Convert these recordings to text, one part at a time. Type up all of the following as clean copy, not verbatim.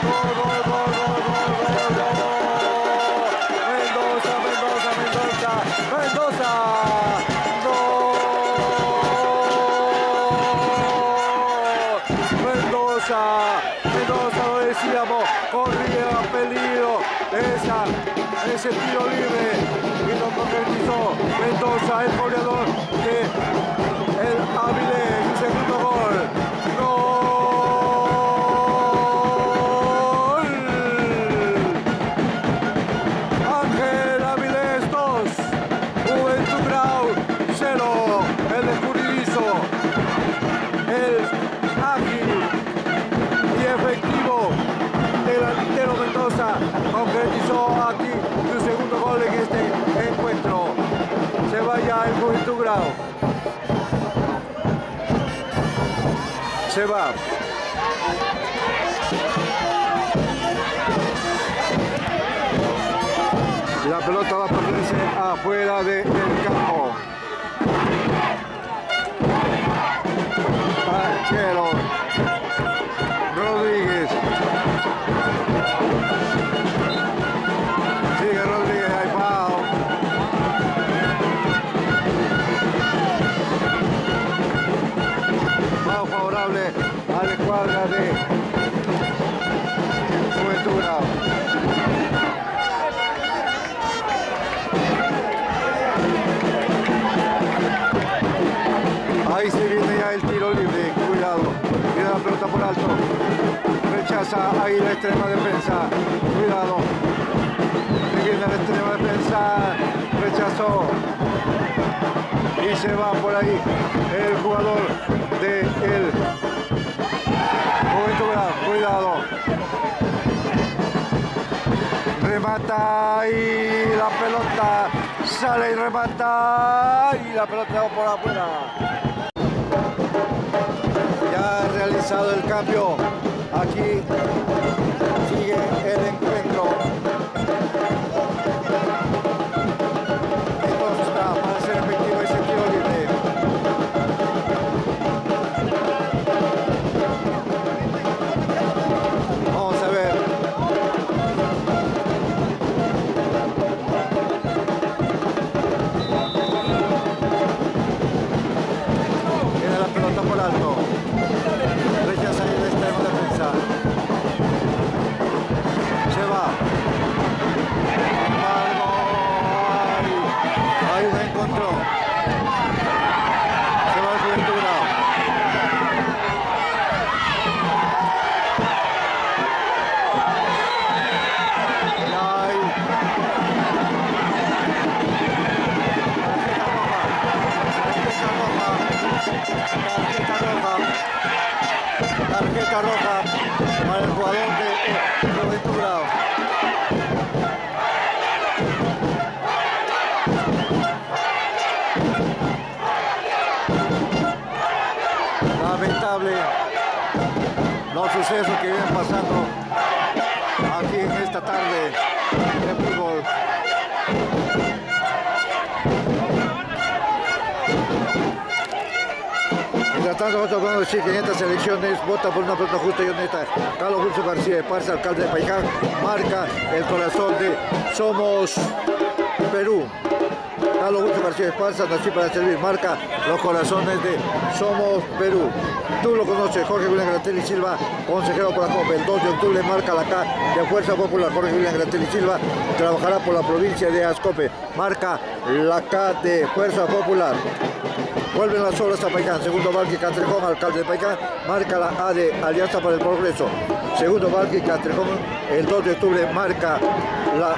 Gol, gol, gol, gol, gol, gol, gol. Mendoza, Mendoza, Mendoza, Mendoza. Gol. Mendoza, Mendoza, lo decíamos, corría peligro ese tiro libre y lo concretizó Mendoza, el goleador de el Avilés, su segundo gol. ¡Gol! Ángel Avilés 2, Juventud Grau 0, el escurridizo, el ágil y efectivo delantero Mendoza concretizó aquí su segundo gol en este encuentro. Se vaya el Juventud Grau. Se va. La pelota va a perderse afuera del campo. Arquero Rodríguez. Sigue Rodríguez, ahí foul. Foul favorable a la escuadra de Juventud Grau. Ahí se viene ya el tiro libre, cuidado, viene la pelota por alto, rechaza ahí la extrema defensa, cuidado, se viene la extrema defensa, rechazó y se va por ahí el jugador de el Juventud Grau, cuidado, remata y la pelota sale y remata y la pelota va por afuera. Ya ha realizado el cambio, aquí sigue el encuentro. Entonces para ser efectivo ese tiro libre. Vamos a ver. Viene la pelota por alto. Rechaza ahí la extrema defensa. Se va. Embargo. Ahí la encontró. Se va el Juventud Grau. Ahí. Tarjeta roja para el jugador de Juventud Grau. Lamentable los sucesos que vienen pasando aquí en esta tarde de fútbol. Mientras tanto, nosotros podemos decir que en estas elecciones vota por una pelota justa y honesta. Carlos Wilson García de Parza, alcalde de Paiján, marca el corazón de Somos Perú. Carlos Wilson García de Parza, nací para servir, marca los corazones de Somos Perú. Tú lo conoces, Jorge William Gratelli Silva, consejero por la COPE. El 2 de octubre marca la K de Fuerza Popular. Jorge William Gratelli Silva trabajará por la provincia de Ascope. Marca la K de Fuerza Popular. Vuelven las obras a Paiján. Segundo Valque Castrejón, alcalde de Paiján, marca la A de Alianza para el Progreso. Segundo Valque Castrejón, el 2 de octubre marca la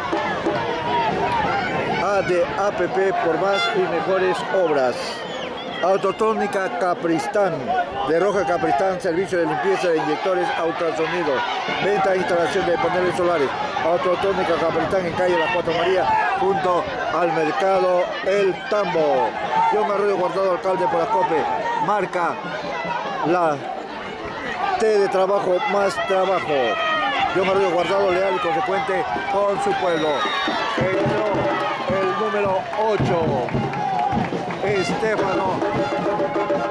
A de APP por más y mejores obras. Autotónica Capristán, de Roja Capristán, servicio de limpieza de inyectores ultrasonido, venta e instalación de paneles solares. Autotónica Capristán en calle La Cuatro María, junto al mercado El Tambo. Yo me Arroyo Guardado, alcalde por la COPE, marca la T de trabajo más trabajo. Yo me Arroyo Guardado, leal y consecuente con su pueblo. Entró el número 8. Estefano,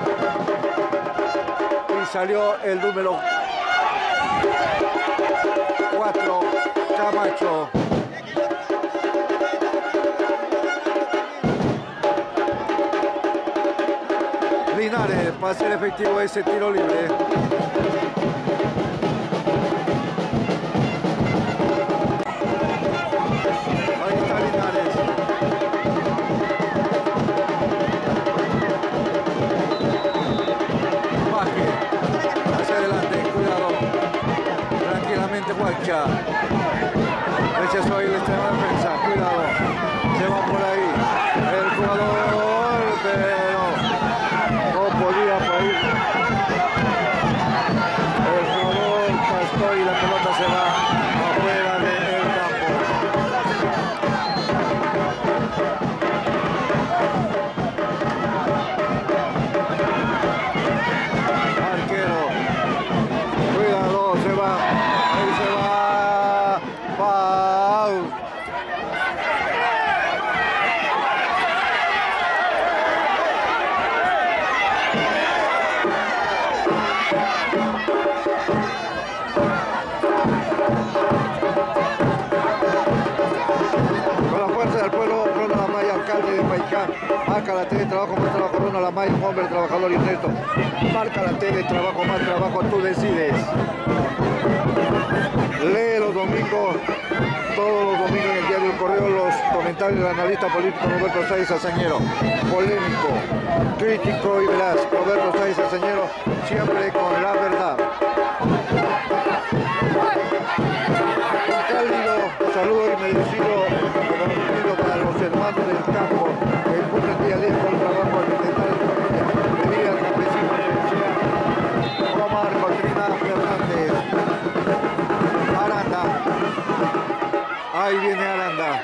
y salió el número derecho. Linares para hacer efectivo ese tiro libre. Ahí está Linares. Baje. Hacia adelante, cuidado. Tranquilamente Guacha. Rechazó ahí la extrema defensa. Cuidado. Se va por ahí. El jugador, pero no podía por ahí. El jugador Pastor y la pelota se va afuera del campo. Arquero. Cuidado, se va. Ahí se va. Foul. Con la fuerza del pueblo, Ronald Amaya, alcalde de Paicán. Marca la tele, trabajo más trabajo, Ronald Amaya, un hombre trabajador y honesto. Marca la tele, trabajo más trabajo, tú decides. Lee los domingos, todos los domingos en el diario El Correo, los comentarios del analista político Roberto Sáenz Azañero. Polémico, crítico y veraz. Roberto Sáenz Azañero, siempre con la verdad. Un cálido saludo y merecido reconocimiento para los hermanos del campo que cumplen día a día con el trabajo alimentar de vida campesina de Omar Cotrina Fernández. Aranda. Ahí viene Aranda.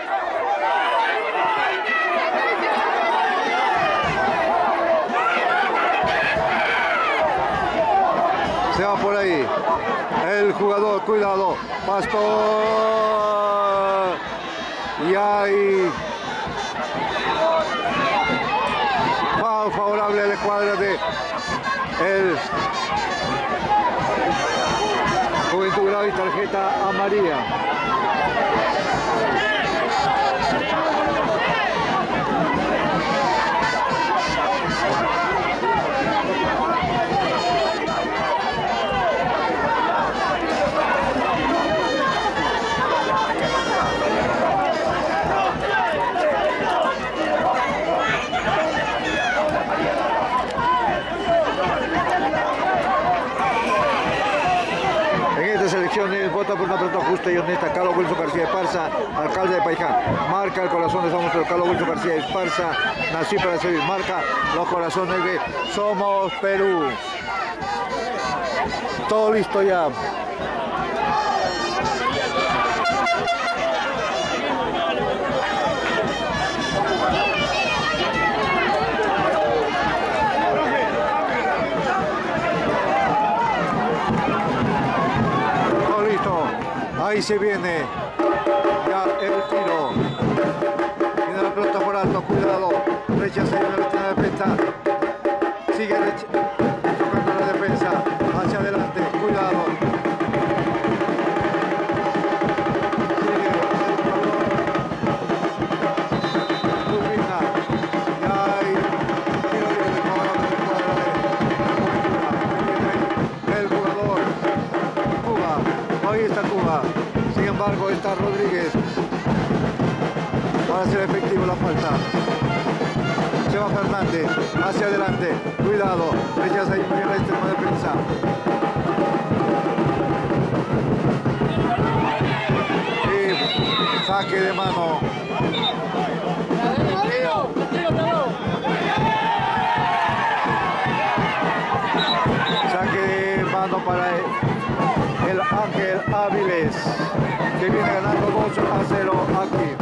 Se va por ahí. El jugador, cuidado. Pastor. Y ahí. Foul favorable a la cuadra de el Juventud Grave y tarjeta amarilla. Vota por una pelota justa y honesta. Carlos Wilson García Esparza, alcalde de Paicán. Marca el corazón de Somos Perú. Carlos Wilson García Esparza, nací para servir. Marca los corazones de Somos Perú. Todo listo ya. Ahí se viene ya el tiro. Viene la pelota por alto, cuidado. Rechaza y la defensa. Sigue tocando la defensa. Hacia adelante, cuidado. Turbina. Ya hay tiro libre el jugador. Cuba. Ahí está Cuba. Sin embargo, está Rodríguez para hacer efectivo la falta. Se va Fernández hacia adelante. Cuidado. Rechaza ahí muy bien la extrema defensa. Y saque de mano. Saque de mano para el Ángel Áviles, que viene ganando 2-0 aquí.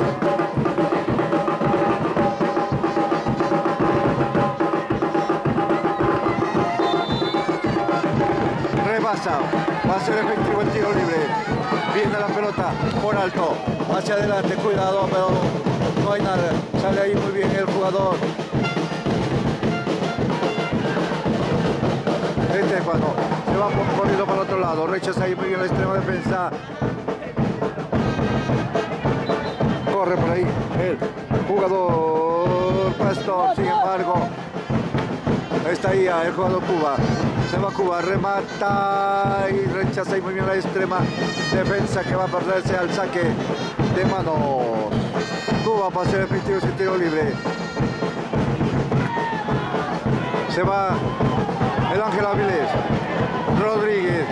Rebasa, va a ser efectivo el tiro libre. Viene la pelota por alto, hacia adelante, cuidado, pero no hay nada. Sale ahí muy bien el jugador. Estefano se va corriendo para el otro lado, rechaza ahí muy bien la extrema defensa. corre por ahí el jugador Pastor, sin embargo, está ahí el jugador Cuba. Se va Cuba, remata y rechaza y muy bien la extrema defensa que va a perderse al saque de manos. Cuba para hacer efectivo ese tiro libre. Se va el Ángel Áviles, Rodríguez,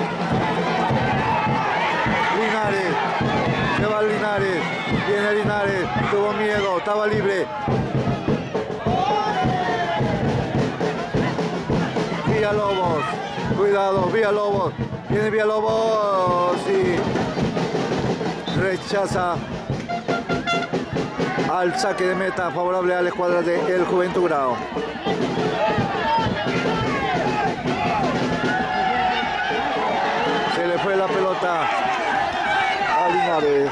Linares, se va Linares, viene Linares, tuvo miedo, estaba libre. Villalobos, cuidado, Villalobos, viene Villalobos y rechaza al saque de meta favorable a la escuadra de el Juventud Grau. Se le fue la pelota a Linares.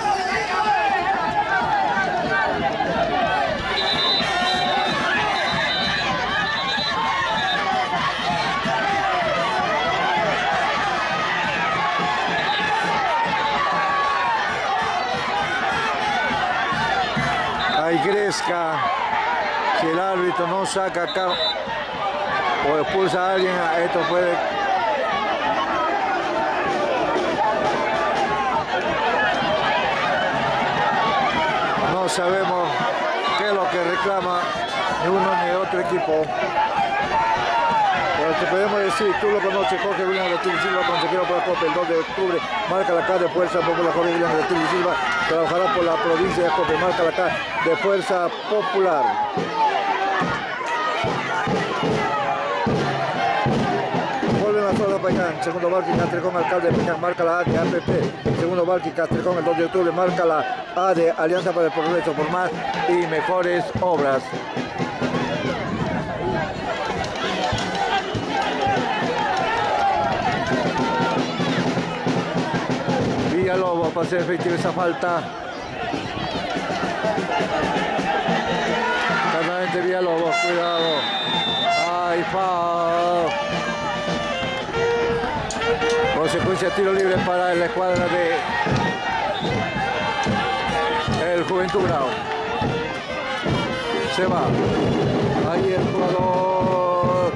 Ahí Gresca, si el árbitro no saca acá o expulsa a alguien, esto puede... No sabemos qué es lo que reclama ni uno ni otro equipo. Pero te podemos decir, tú lo conoces, Jorge William Retil Silva, consejero por la Copa el 2 de octubre, marca la K de Fuerza Popular. Jorge William Retil Silva trabajará por la provincia de Copa, marca la K de Fuerza Popular. Vuelve la zona Paicán, segundo Valky Castrejón, alcalde de Paicán, marca la A de APP, segundo Valky Castrejón el 2 de octubre, marca la A de Alianza para el Progreso por más y mejores obras. Villalobos para hacer efectiva esa falta. Claramente Villalobos, cuidado. Ay, foul. Consecuencia, tiro libre para la escuadra de el Juventud Grau. Se va. Ahí el jugador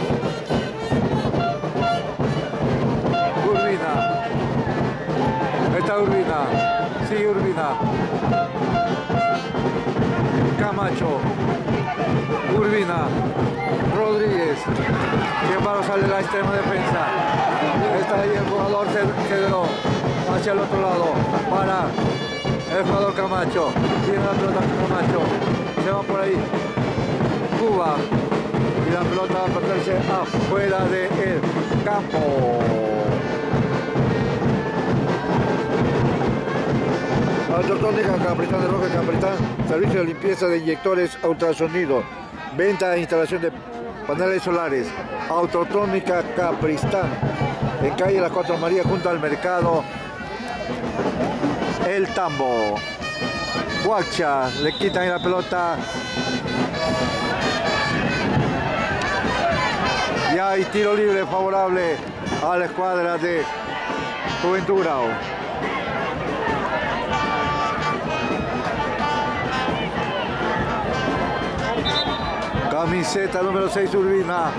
Urbina. Está Urbina. Sigue Urbina. Camacho. Urbina. Rodríguez. Sin embargo sale la extrema defensa. Está ahí el jugador Cedrón hacia el otro lado para el jugador Camacho. Tiene la pelota Camacho. Se va por ahí Cuba y la pelota va a perderse afuera del campo. Autotrónica Capritán de Roca Capritán, servicio de limpieza de inyectores ultrasonido, venta e instalación de paneles solares. Autotrónica Capristán, en calle Las Cuatro Marías, junto al mercado El Tambo. Guacha, le quitan ahí la pelota. Y hay tiro libre favorable a la escuadra de Juventud Grau. Camiseta número 6 Urbina.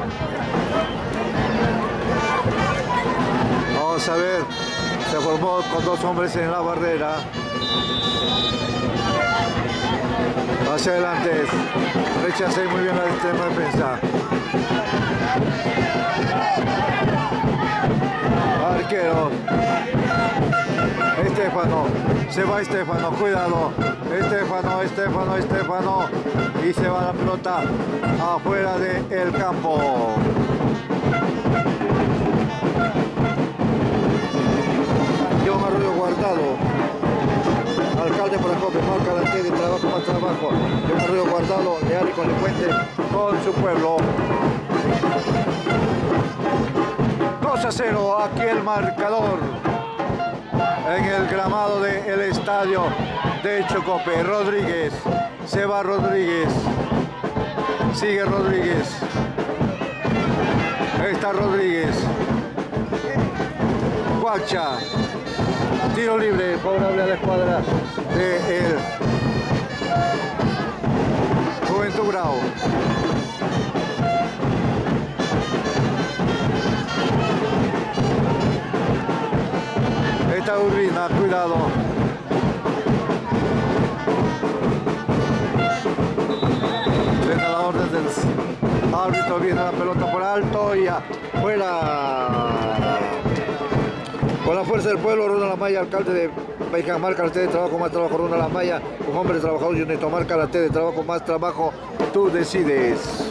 Vamos a ver, se formó con dos hombres en la barrera. Hacia adelante, rechacé muy bien la extrema defensa. Arquero. Estefano, se va Estefano, cuidado. Estefano. Y se va la pelota afuera del campo. John Arroyo Guardado, alcalde por la Copa, marca la T de trabajo más trabajo. John Arroyo Guardado, leal y consecuente con su pueblo. 2-0, aquí el marcador en el gramado del estadio de Chocope. Rodríguez, se va Rodríguez, sigue Rodríguez, está Rodríguez, Guacha, tiro libre favorable a la escuadra de el Juventud Grau. Esta Urbina, cuidado. Venga la orden del árbitro, viene la pelota por alto y afuera. Con la fuerza del pueblo, Ronald Amaya, alcalde de Paiján, marca la T de trabajo, más trabajo, Ronald Amaya, un hombre trabajador y honesto, marca la T de trabajo, más trabajo, tú decides.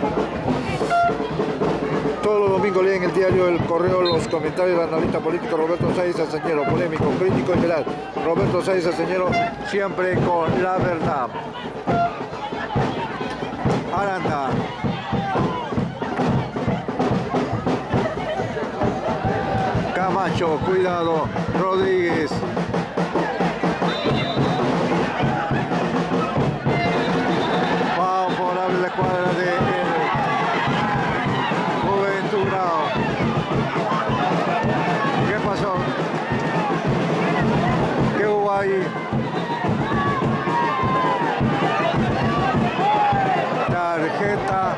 Todos los domingos leen en el diario El Correo los comentarios del analista político Roberto Sáenz Azañero, polémico, crítico y veraz. Roberto Sáenz Azañero, siempre con la verdad. Aranda. Camacho, cuidado, Rodríguez. Favorable la cuadra de Juventud Grau. ¿Qué pasó? ¿Qué hubo ahí? Tarjeta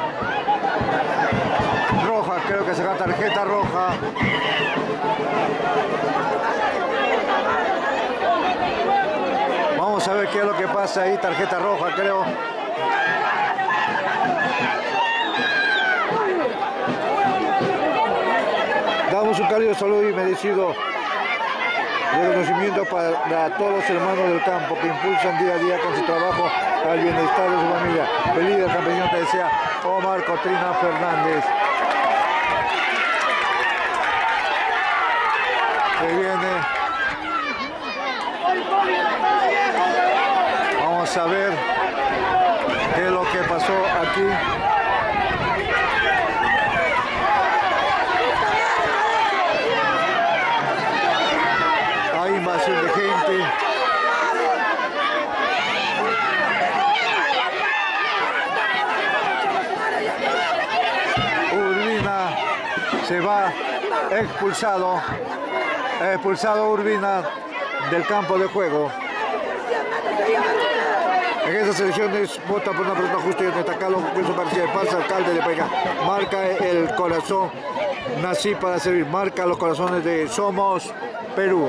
roja, creo que será tarjeta roja. Vamos a ver qué es lo que pasa ahí, tarjeta roja, creo. Damos un cálido saludo y merecido reconocimiento para todos los hermanos del campo que impulsan día a día con su trabajo al bienestar de su familia. Feliz del campeón te desea Omar Cotrina Fernández. Se viene. Vamos a ver qué es lo que pasó aquí. Hay invasión de gente. Urbina se va expulsado. Expulsado Urbina del campo de juego. En estas elecciones vota por una persona justa y honesta. Carlos Wilson García de Paz, alcalde de Paiján. Marca el corazón, nací para servir. Marca los corazones de Somos Perú.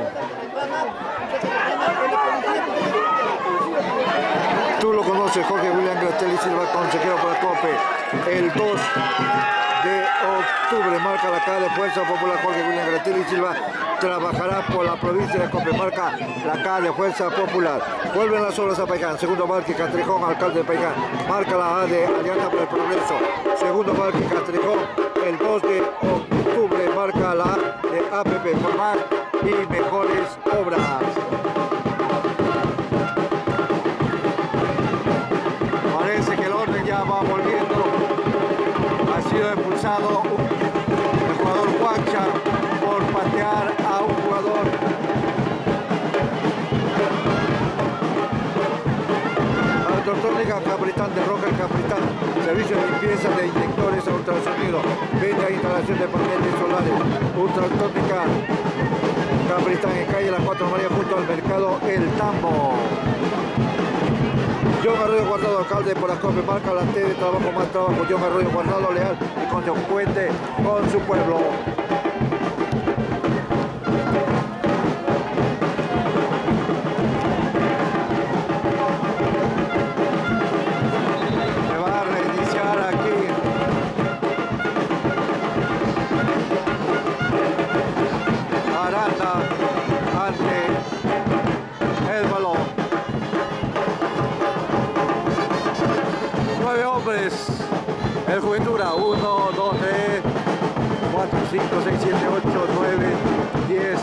Tú lo conoces, Jorge William Gratelli Silva, consejero para COPE. El 2 de octubre marca la cara de Fuerza Popular. Jorge William Gratelli Silva trabajará por la provincia de COPE. Marca la cara de Fuerza Popular. Vuelven las obras a Paiján. Segundo Marque Castrejón, alcalde de Paiján. Marca la A de Alianza por el Progreso. Segundo Marque Castrejón, el 2 de octubre marca la A de APP, por más y mejores obras. Parece que el orden ya va volviendo. Ha sido expulsado el jugador Huancha por patear a un jugador. Electrónica Capritán de Roca, el Capritán, servicio de limpieza de inyectores a ultrasonido, venta e instalación de paneles solares, Ultractónica Capritán en calle Las Cuatro Marías junto al mercado El Tambo. John Arroyo Guardado, alcalde por las COPE, marca la T de trabajo, más trabajo. John Arroyo Guardado, leal y consecuente con su pueblo. El Juventud, 1, 2, 3, 4, 5, 6, 7, 8, 9, 10.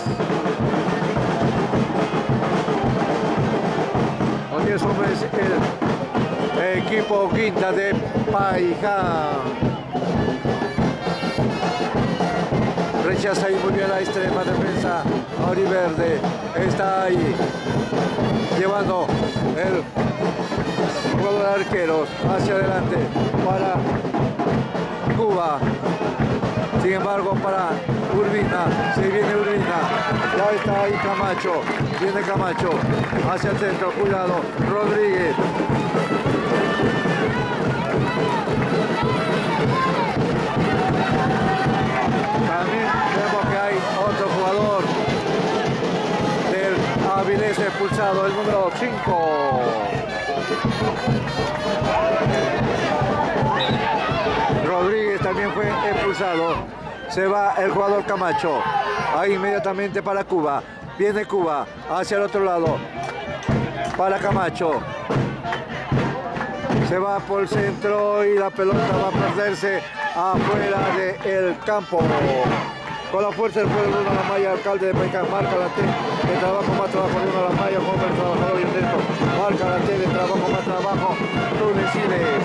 Los 10 hombres, el equipo Quinta de Paiján. Rechaza ahí muy bien la extrema defensa. Auriverde está ahí llevando el juego de arqueros hacia adelante para Cuba. Sin embargo, para Urbina, se viene Urbina, ya está ahí Camacho, viene Camacho, hacia el centro, cuidado, Rodríguez. También vemos que hay otro jugador del Avilés expulsado, el número 5. Rodríguez también fue expulsado. Se va el jugador Camacho. Ahí inmediatamente para Cuba. Viene Cuba hacia el otro lado. Para Camacho. Se va por el centro y la pelota va a perderse afuera del campo. Con la fuerza del pueblo Bruno Lamaya, alcalde de Paicán, marca la T de trabajo más trabajo Bruno Lamaya, como el trabajador y atento. Marca la T de trabajo más trabajo, tú decides.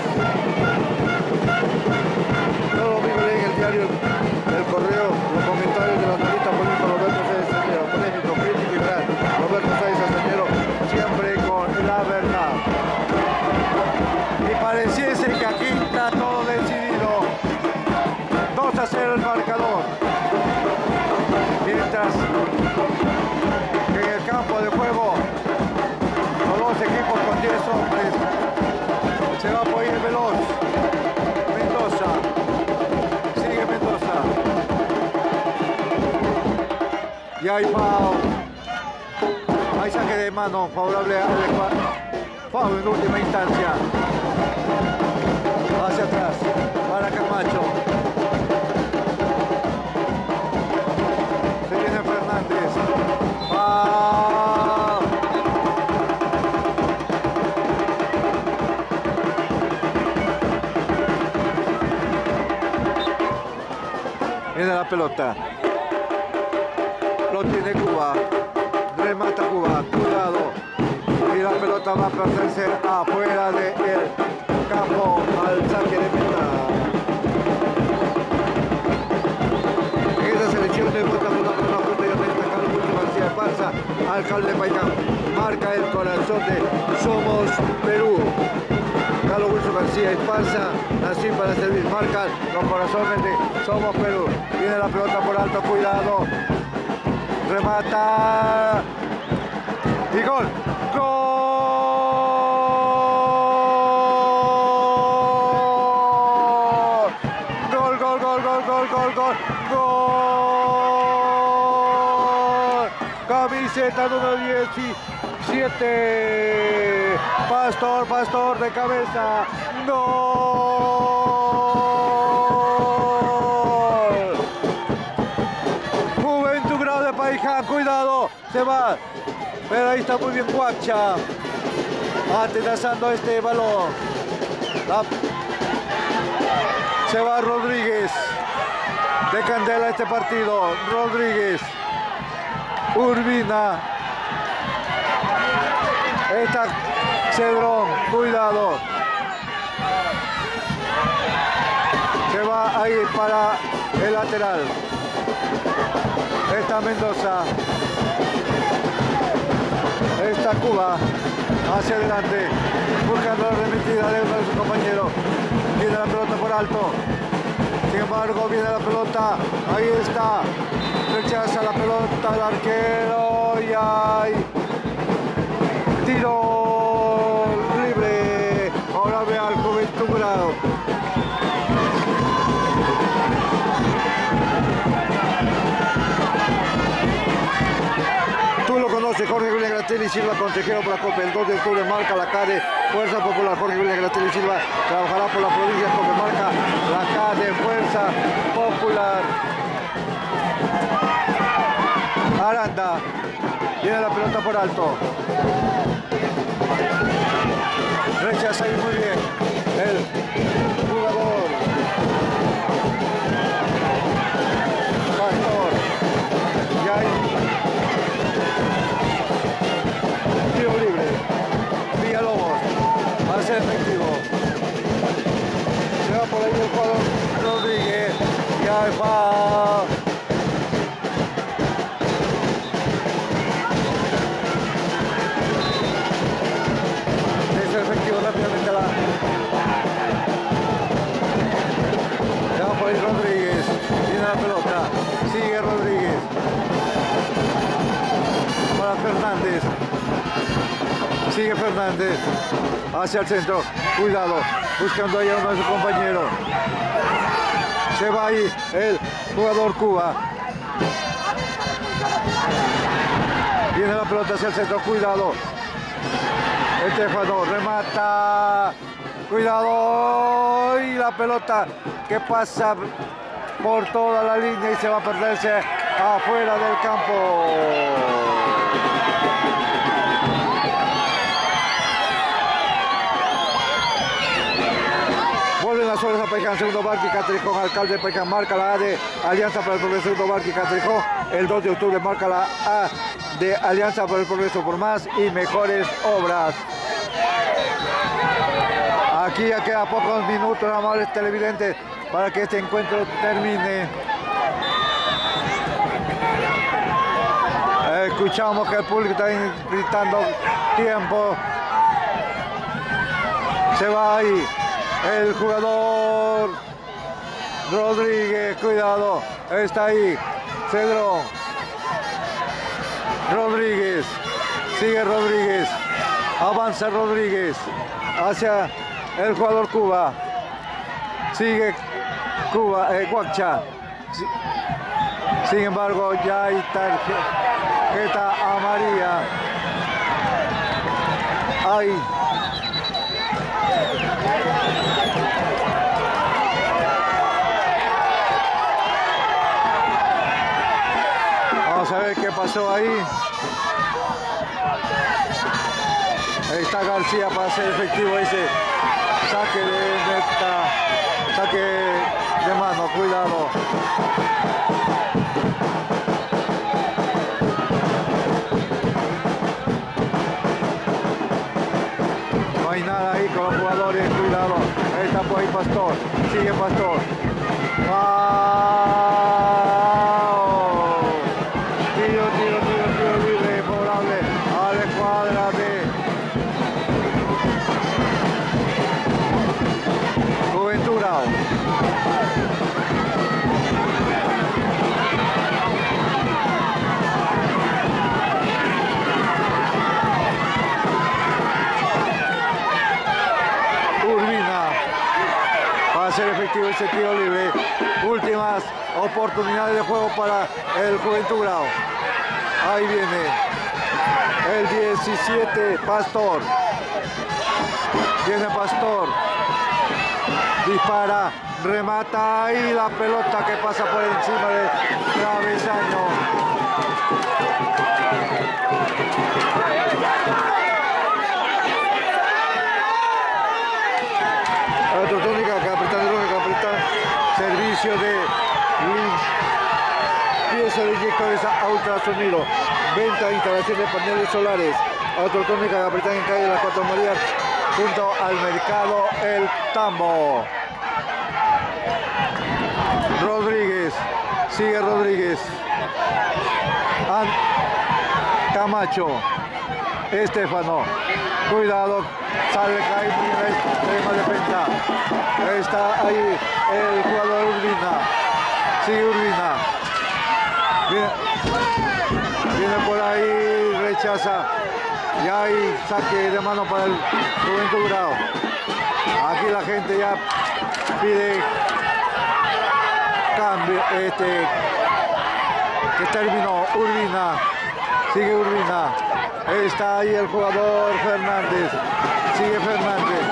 Todo lo mismo leen el diario El Correo, los comentarios de la analista político Roberto Sáenz Castañero, polémico, crítico y veraz. Roberto Sáenz Castañero, siempre con la verdad. Y pareciese que aquí está todo decidido. 2-0 el marcador. Mientras que en el campo de juego los dos equipos con 10 hombres. Se va por ir veloz. Mendoza. Sigue Mendoza. Y hay foul. Hay saque de mano favorable a foul en última instancia. Hacia atrás. Para Camacho. Se viene Fernández. ¡Foul! Viene la pelota. Lo tiene Cuba. Remata Cuba. Cuidado. Y la pelota va a perderse afuera del campo al saque de meta. En esta selección de vota por una punta y atenta Carlos García Esparza, alcalde de Paicán. Marca el corazón de Somos Perú. Carlos Wilson García Esparza, nací para servir, marcan los corazones de Somos Perú. Viene la pelota por alto, cuidado. Remata. Y gol. ¡Gol! ¡Gol, gol, gol, gol, gol, gol, gol! ¡Gol! Camiseta número 17. Pastor de cabeza. ¡Gol! Juventud Grau de Paiján, cuidado, se va. Pero ahí está muy bien Guacha. Atenazando este balón. Se va Rodríguez. De candela este partido. Rodríguez. Urbina. Está Cedrón, cuidado. Se va ahí para el lateral. Está Mendoza. Está Cuba. Hacia adelante. Buscando la remitida de uno de sus compañeros. Viene la pelota por alto. Sin embargo, viene la pelota. Ahí está. Rechaza la pelota al arquero. Y hay tiro libre. Ahora ve al Juventud Grau. Tú lo conoces, Jorge William Gratelli Silva, consejero por la Copa. El 2 de octubre marca la CADE, Fuerza Popular. Jorge William Gratelli Silva trabajará por la provincia porque marca la CADE, Fuerza Popular. Aranda, viene la pelota por alto. Rechaza ahí muy bien el jugador. Pastor. Y ahí tiro libre. Villalobos. Hace efectivo. Se va por ahí el jugador Rodríguez. Y ahí va. Es efectivo rápidamente la Fernández. Sigue Fernández. Hacia el centro. Cuidado. Buscando ahí a uno de sus compañeros. Se va ahí el jugador Cuba. Viene la pelota hacia el centro. Cuidado. Estefano remata. Cuidado. Y la pelota que pasa por toda la línea y se va a perderse afuera del campo. Vuelven las horas a Paiján, segundo Barqui Catrijón, alcalde de Paiján, marca la A de Alianza para el Progreso, segundo Barqui Catrijón, el 2 de octubre marca la A de Alianza para el Progreso por más y mejores obras. Aquí ya queda pocos minutos, amables televidentes, para que este encuentro termine. Escuchamos que el público está gritando tiempo. Se va ahí el jugador Rodríguez, cuidado, está ahí Cedrón. Rodríguez, sigue Rodríguez, avanza Rodríguez hacia el jugador Cuba. Sigue Cuba, Guacha. Sin embargo, ya hay tarjeta amarilla. Ahí. Vamos a ver qué pasó ahí. Ahí está García para hacer efectivo ese saque de meta, saque de mano, cuidado. No hay nada ahí con los jugadores, cuidado. Ahí está por ahí Pastor, sigue Pastor. Tiro libre, favorable a la escuadra de Juventurao. Urbina va a hacer efectivo ese tiro libre. Últimas oportunidades de juego para el Juventurao. Ahí viene el 17, Pastor. Viene Pastor. Dispara, remata y la pelota que pasa por encima del travesaño. Autotónica, Capitán, servicio de pieza de inyectores a ultrasonido, venta e instalación de paneles solares. Autotónica, Capitán en calle Las Cuatro Marías, junto al mercado El Tambo. Rodríguez, sigue Rodríguez. Camacho, Estefano, cuidado, sale Jaime, extrema defensa. Está ahí el jugador Urbina, sigue Urbina. Viene por ahí, rechaza. Y hay saque de mano para el Juventurao. Aquí la gente ya pide cambio, que terminó. Urbina, sigue Urbina. Está ahí el jugador Fernández, sigue Fernández.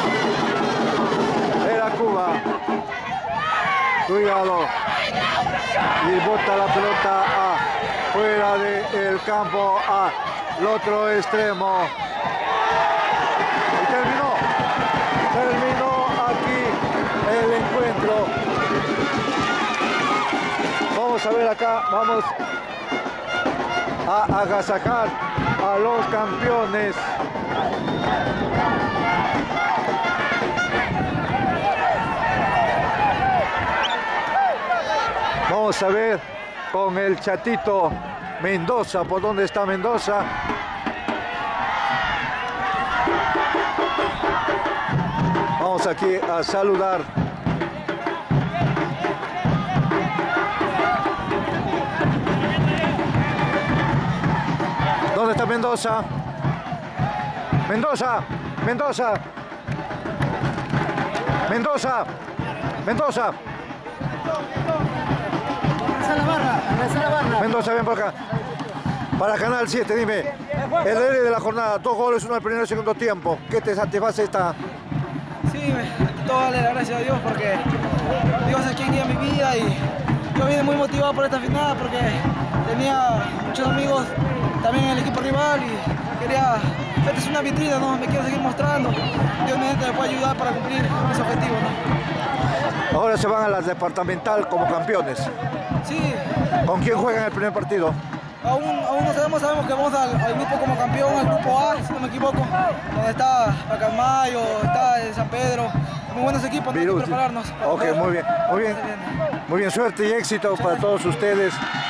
Era Cuba. Cuidado. Y bota la pelota fuera del campo al otro extremo. Y terminó aquí el encuentro. Vamos a ver acá, vamos a agasajar a los campeones. Vamos a ver con el Chatito Mendoza, ¿por dónde está Mendoza? Vamos aquí a saludar. ¿Dónde está Mendoza, Mendoza. Mendoza, Mendoza. Mendoza, Mendoza. Mendoza, ven por acá. Para Canal 7, dime, el héroe de la jornada, 2 goles, uno al primero y el segundo tiempo. ¿Qué te satisface esta? Sí, todo darle la gracia a Dios porque Dios es quien guía mi vida y yo vine muy motivado por esta final porque tenía muchos amigos también en el equipo rival y quería, esta es una vitrina, ¿no? Me quiero seguir mostrando. Dios mediante me puede ayudar para cumplir mis objetivos, ¿no? Ahora se van a la departamental como campeones. Sí. ¿Con quién juegan el primer partido? Aún no sabemos que vamos al grupo como campeón, al grupo A, si no me equivoco, donde está Pacalmayo, está el San Pedro, muy buenos equipos, ¿no? Hay que prepararnos. Ok, muy bien, muy bien. Muy bien, suerte y éxito para todos ustedes.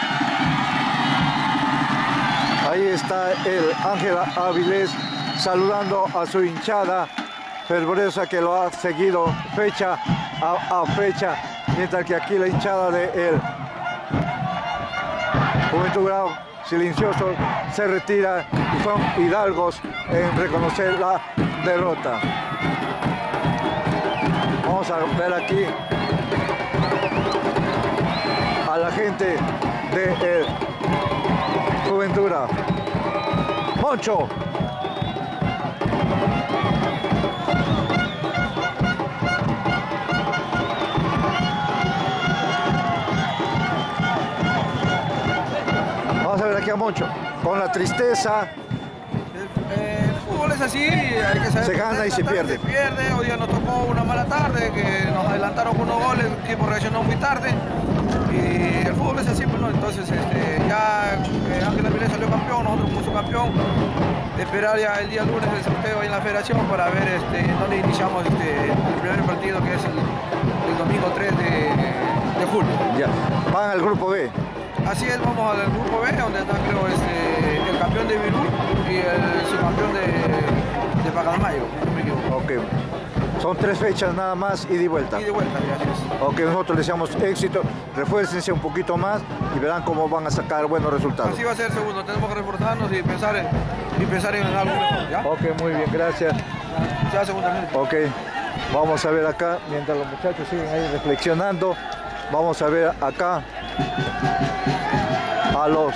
Ahí está el Ángel Avilés saludando a su hinchada fervorosa que lo ha seguido fecha a fecha, mientras que aquí la hinchada de él. Juventud Grau, silencioso, se retira y son hidalgos en reconocer la derrota. Vamos a ver aquí a la gente de Juventud Grau. Moncho. Vamos a ver aquí a Moncho, con la tristeza. El fútbol es así, hay que saber. Se gana y se pierde. Se pierde, hoy día nos tocó una mala tarde, que nos adelantaron con unos goles, el equipo reaccionó muy tarde. Y el fútbol es así, pues no, entonces ya Ángel Avilés salió campeón, nosotros fuimos campeón. De esperar ya el día lunes el sorteo ahí en la federación para ver dónde iniciamos el primer partido, que es el domingo 3 de julio. Ya, van al grupo B. Así es, vamos al grupo B, donde está creo el campeón de Virú y el subcampeón de Pacalmayo, no me equivoco. Ok. Son 3 fechas nada más, ida y vuelta. Y de vuelta, gracias. Ok, nosotros les deseamos éxito, refuércense un poquito más y verán cómo van a sacar buenos resultados. Así va a ser, segundo, tenemos que reforzarnos y pensar en algo mejor, ¿ya? Ok, muy bien, gracias. Ya, segundamente. Ok, vamos a ver acá, mientras los muchachos siguen ahí reflexionando, vamos a ver acá a los...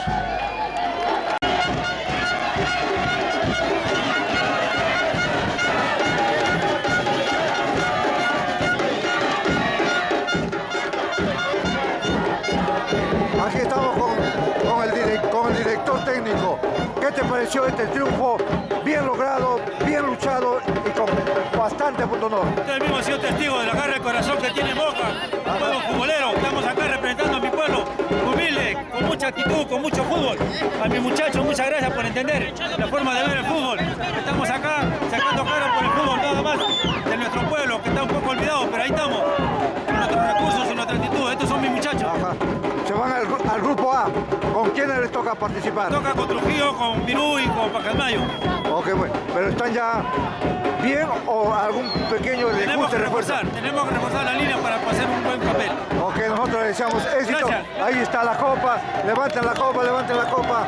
Aquí estamos con el director técnico. ¿Qué te pareció este triunfo? Bien logrado, bien luchado y con bastante honor. Usted mismo ha sido testigo de la garra de corazón que tiene Boca, un pueblo futbolero. Estamos acá representando a mi pueblo, humilde, con mucha actitud, con mucho fútbol. A mis muchachos, muchas gracias por entender la forma de ver el fútbol. Estamos acá sacando cara por el fútbol nada más de nuestro pueblo, que está un poco olvidado, pero ahí estamos, con nuestros recursos y nuestra actitud. Estos son mis muchachos. Ajá. Se van al grupo A. ¿Con quiénes les toca participar? Toca con Trujillo, con Virú y con Pacalmayo. Ok, bueno. ¿Pero están ya bien o algún pequeño Tenemos que refuerzo? reforzar la línea para hacer un buen papel. Ok, nosotros les deseamos éxito. Gracias. Ahí está la copa. Levanten la copa, levanten la copa.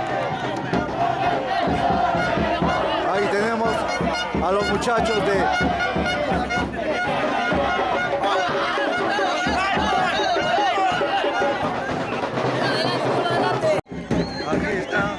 Ahí tenemos a los muchachos de... Aquí está.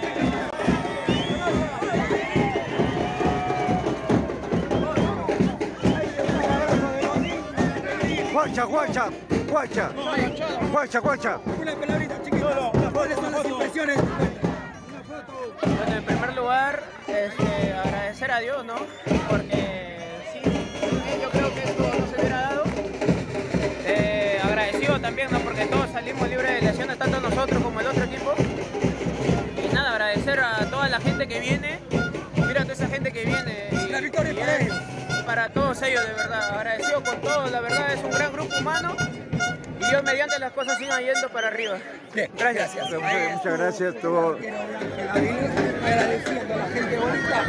Guacha, guacha, guacha. Guacha, guacha. Una palabrita, chiquito. ¿Cuáles son las impresiones? Bueno, en primer lugar, agradecer a Dios, ¿no? Porque sí, yo creo que esto no se hubiera dado. Agradecido también, ¿no? Porque todos salimos libres de lesiones, tanto nosotros como el otro equipo. Y nada, agradecer a toda la gente que viene. Mira toda esa gente que viene. La victoria para ellos. Para todos ellos, de verdad. Agradecido con todos, la verdad es un gran grupo humano. Y Dios mediante las cosas sigan yendo para arriba. Bien, Gracias. Muchas gracias. Todo. Agradeciendo a la gente bonita.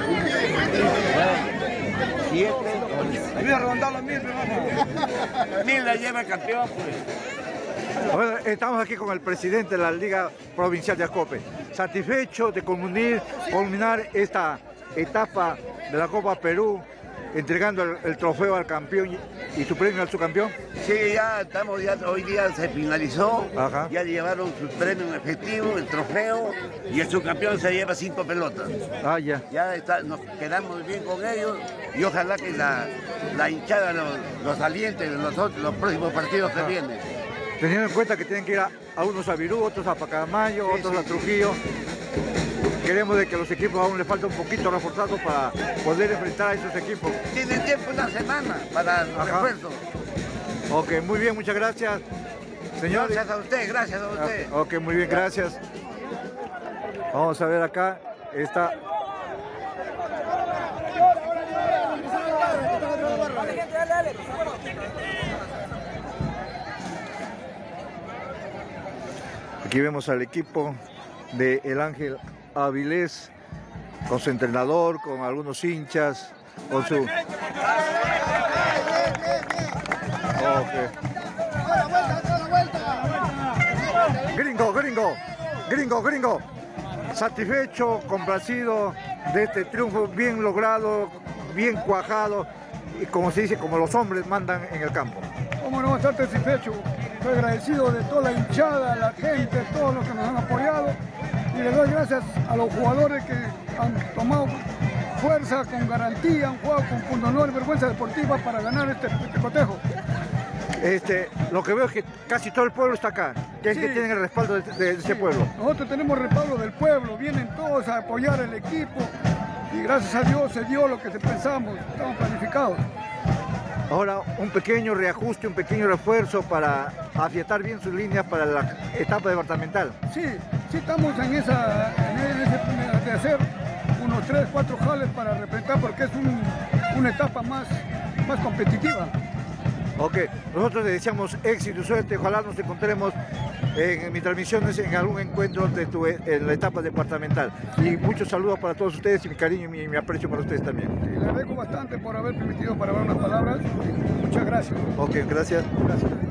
Voy a remontar los 1000, hermano. 1000 la lleva el campeón, pues. Bueno, estamos aquí con el presidente de la Liga Provincial de Ascope, satisfecho de culminar esta etapa de la Copa Perú, entregando el trofeo al campeón y su premio al subcampeón. Sí, hoy día se finalizó. Ajá. Ya llevaron su premio en efectivo, el trofeo, y el subcampeón se lleva 5 pelotas. Ah, ya. Nos quedamos bien con ellos y ojalá que la hinchada los aliente en los próximos partidos que vienen. Teniendo en cuenta que tienen que ir a unos a Virú, otros a Pacamayo, otros a Trujillo. Queremos de que los equipos aún les falta un poquito reforzados para poder enfrentar a esos equipos. Tienen tiempo una semana para el refuerzo. Ok, muy bien, muchas gracias. Señor. Gracias a usted, gracias a usted. Ok, muy bien, gracias. Vamos a ver acá, está... Aquí vemos al equipo de El Ángel Avilés, con su entrenador, con algunos hinchas, con su... Gringo, satisfecho, complacido de este triunfo bien logrado, bien cuajado, y como se dice, como los hombres mandan en el campo. ¿Cómo no estar satisfecho? Estoy agradecido de toda la hinchada, la gente, todos los que nos han apoyado, y le doy gracias a los jugadores que han tomado fuerza, con garantía, han jugado con punto honor y vergüenza deportiva para ganar este cotejo. Lo que veo es que casi todo el pueblo está acá, que es que tienen el respaldo de ese pueblo. Nosotros tenemos respaldo del pueblo, vienen todos a apoyar el equipo y gracias a Dios se dio lo que pensamos, estamos planificados. Ahora un pequeño reajuste, un pequeño refuerzo para afiatar bien sus líneas para la etapa departamental. Sí, estamos en ese de hacer unos 3, 4 jales para representar porque es una etapa más competitiva. Ok, nosotros les deseamos éxito y suerte, ojalá nos encontremos en mis transmisiones en algún encuentro en la etapa departamental. Y muchos saludos para todos ustedes y mi cariño y mi aprecio para ustedes también. Sí, le agradezco bastante por haber permitido para hablar unas palabras. Muchas gracias. Ok, gracias. Gracias.